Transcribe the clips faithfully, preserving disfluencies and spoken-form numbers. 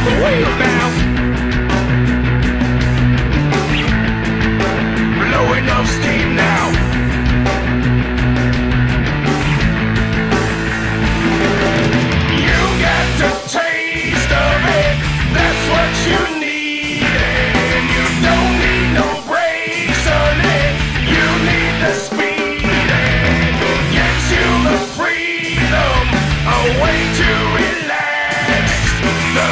the wheel now. Blowing off steam now. You got the taste of it, that's what you need. And you don't need no brakes on it, you need the speed. And it gives you the freedom, a way to relax, the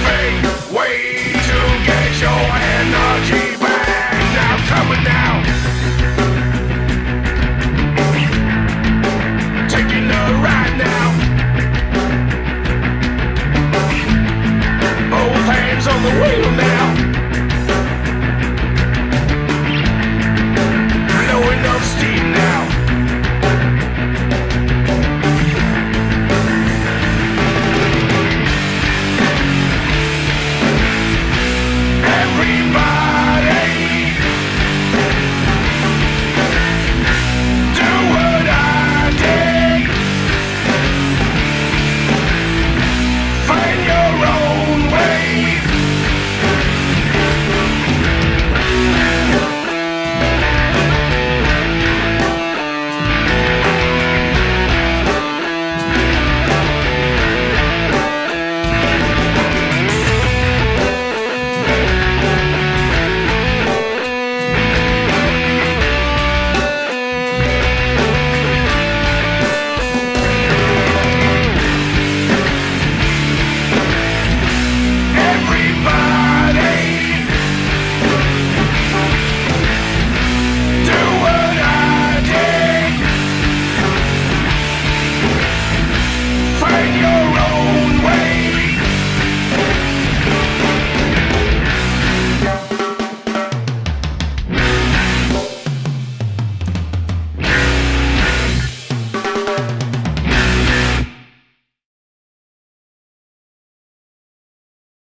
perfect way to get your energy back. Now come on now.